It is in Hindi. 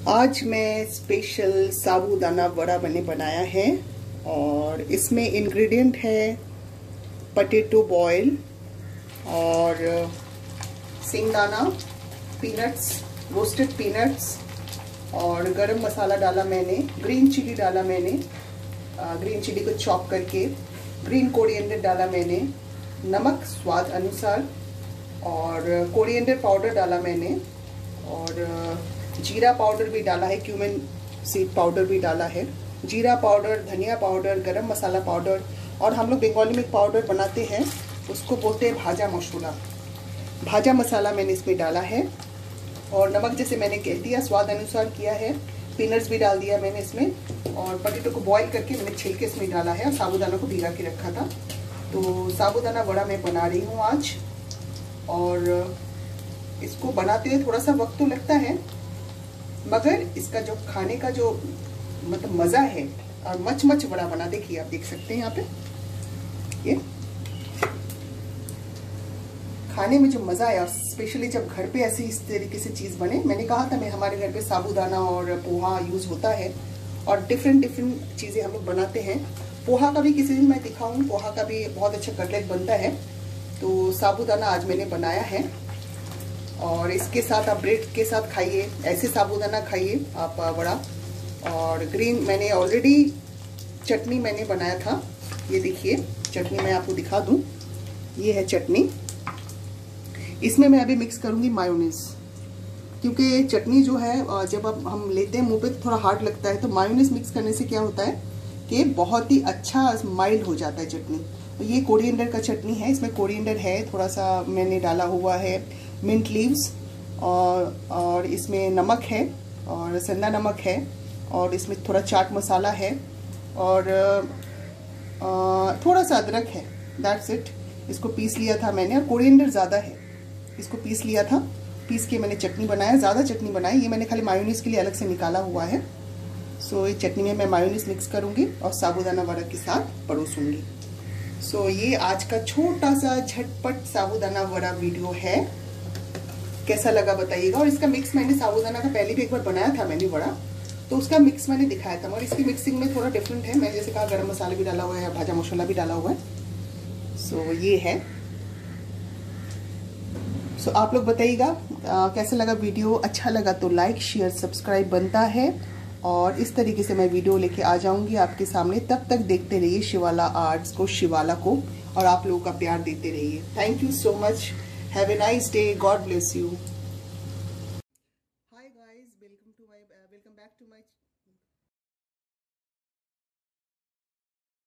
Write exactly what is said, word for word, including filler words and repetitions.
आज मैं स्पेशल साबूदाना वड़ा मैंने बनाया है और इसमें इंग्रेडिएंट है पोटैटो बॉयल और सिंगदाना, पीनट्स, रोस्टेड पीनट्स और गरम मसाला डाला मैंने, ग्रीन चिली डाला मैंने, ग्रीन चिली को चॉप करके, ग्रीन कोरिएंडर डाला मैंने, नमक स्वाद अनुसार और कोरिएंडर पाउडर डाला मैंने और जीरा पाउडर भी डाला है, क्यूमिन सीड पाउडर भी डाला है, जीरा पाउडर, धनिया पाउडर, गरम मसाला पाउडर और हम लोग बंगाली में पाउडर बनाते हैं उसको बोलते हैं भाजा मसाला। भाजा मसाला मैंने इसमें डाला है और नमक जैसे मैंने कह दिया स्वाद अनुसार किया है, पीनट्स भी डाल दिया मैंने इसमें और पोटैटो को बॉईल करके मैंने छिलके इसमें डाला है और साबूदाना को भिगा के रखा था। तो साबूदाना वड़ा मैं बना रही हूँ आज और इसको बनाते हुए थोड़ा सा वक्त तो लगता है मगर इसका जो खाने का जो मतलब मज़ा है और मच मच वड़ा बना, देखिए आप देख सकते हैं यहाँ पे, ये खाने में जो मज़ा है और स्पेशली जब घर पे ऐसी इस तरीके से चीज़ बने। मैंने कहा था मैं हमारे घर पे साबूदाना और पोहा यूज़ होता है और डिफरेंट डिफरेंट चीज़ें हम लोग बनाते हैं। पोहा का भी किसी दिन मैं दिखाऊँ, पोहा का भी बहुत अच्छा कटलेट बनता है। तो साबूदाना आज मैंने बनाया है और इसके साथ आप ब्रेड के साथ खाइए, ऐसे साबूदाना खाइए आप वड़ा। और ग्रीन मैंने ऑलरेडी चटनी मैंने बनाया था, ये देखिए चटनी मैं आपको दिखा दूं, ये है चटनी। इसमें मैं अभी मिक्स करूंगी मायोनीज, क्योंकि चटनी जो है जब आप हम लेते हैं मुंह पे तो थोड़ा हार्ड लगता है, तो मायोनीज मिक्स करने से क्या होता है कि बहुत ही अच्छा माइल्ड हो जाता है चटनी। तो ये कोरिएंडर का चटनी है, इसमें कोरिएंडर है, थोड़ा सा मैंने डाला हुआ है, मिंट लीव्स और और इसमें नमक है और सेंधा नमक है और इसमें थोड़ा चाट मसाला है और आ, थोड़ा सा अदरक है, दैट्स इट। इसको पीस लिया था मैंने और कोरिएंडर ज़्यादा है, इसको पीस लिया था, पीस के मैंने चटनी बनाया, ज़्यादा चटनी बनाई। ये मैंने खाली मायोनीज के लिए अलग से निकाला हुआ है। सो ये चटनी में मैं मायोनीज मिक्स करूँगी और साबूदाना वड़ा के साथ परोसूँगी। सो ये आज का छोटा सा झटपट साबूदाना वड़ा वीडियो है, कैसा लगा बताइएगा। और इसका मिक्स मैंने साबूदाना का पहले भी एक बार बनाया था मैंने वड़ा, तो उसका मिक्स मैंने दिखाया था, मगर इसकी मिक्सिंग में थोड़ा डिफरेंट है। मैं जैसे कहा गरम मसाला भी डाला हुआ है, भाजा मसाला भी डाला हुआ है। सो so, ये है। सो so, आप लोग बताइएगा कैसा लगा वीडियो। अच्छा लगा तो लाइक शेयर सब्सक्राइब बनता है और इस तरीके से मैं वीडियो लेके आ जाऊंगी आपके सामने। तब तक देखते रहिए शिवाला आर्ट्स को, शिवाला को, और आप लोगों का प्यार देते रहिए। Thank you so much. Have a nice day. God bless you. Hi guys, welcome to my uh, welcome back to my